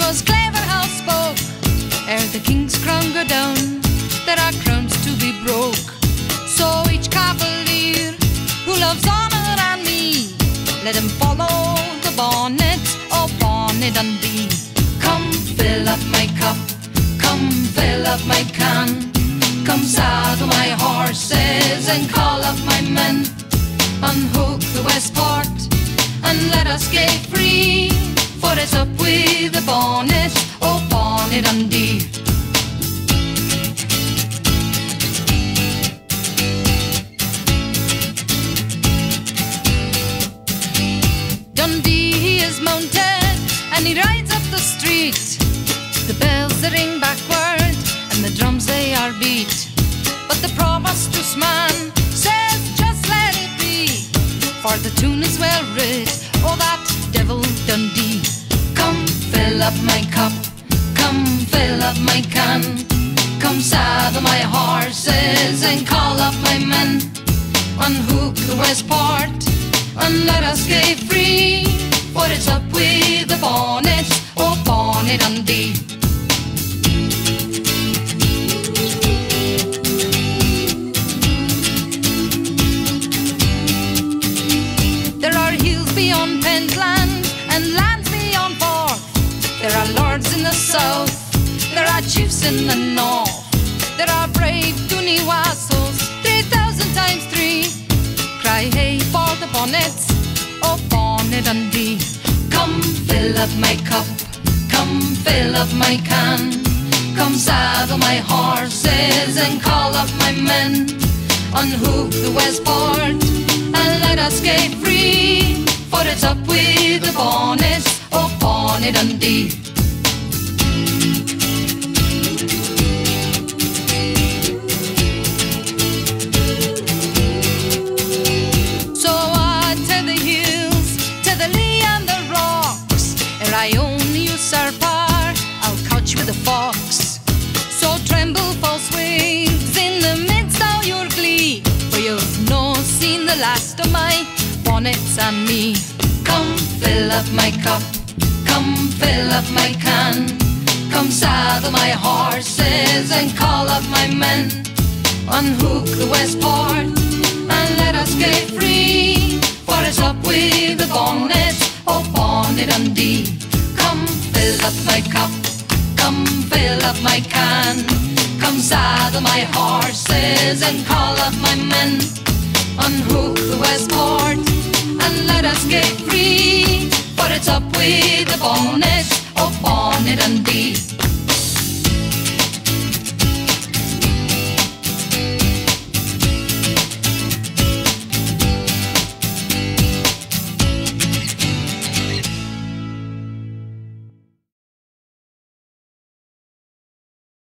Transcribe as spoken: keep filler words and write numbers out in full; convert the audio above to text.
'twas clever how spoke, ere the king's crown go down, there are crowns to be broke. So each cavalier who loves honour and me, let him follow the bonnet of bonny Dundee. Come fill up my cup, come fill up my can, come saddle my horses and call up my men. Unhook the Westport and let us get free, for it's up with the bonnet, oh bonny Dundee. Dundee he is mounted and he rides up the street. The bells they ring backward and the drums they are beat. But the Provost man says just let it be, for the tune is well writ, oh that devil Dundee. Come fill up my cup, come fill up my can, come saddle my horses and call up my men. Unhook the Westport and let us get free, for it's up with the bonnet, oh bonny Dundee. There are hills beyond Pentland and lands beyond Forth. There are lords in the south, there are chiefs in the north. There are brave Dundee wassels, three thousand times three. Cry hey for the bonnets, oh bonny Dundee. Come fill up my cup, come fill up my can, come saddle my horses and call up my men. Unhook the Westport and let us get free, for it's up with the bonnet, oh bonny Dundee. So I to the hills, to the lee and the rocks, ere I own the usurper, I'll catch with the fox. So tremble, false wings, in the midst of your glee, for you've no seen the last of my bonnets and me. Come fill up my cup, come fill up my can, come saddle my horses and call up my men. Unhook the Westport and let us get free, for it's up with the bonnet, oh bonny Dundee. Come fill up my cup, come fill up my can, come saddle my horses and call up my men. Unhook the Westport and let us get free, for it's up with the bonnet, oh bonny Dundee.